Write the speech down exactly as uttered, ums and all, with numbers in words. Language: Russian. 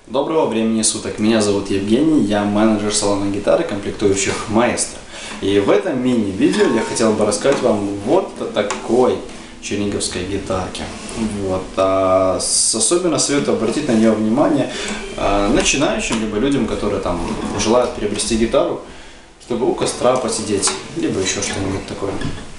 Доброго времени суток, меня зовут Евгений, я менеджер салона гитары, комплектующих Маэстро. И в этом мини-видео я хотел бы рассказать вам вот о такой черниговской гитарке. Вот. А с, особенно советую обратить на нее внимание а, начинающим, либо людям, которые там желают приобрести гитару, чтобы у костра посидеть, либо еще что-нибудь такое.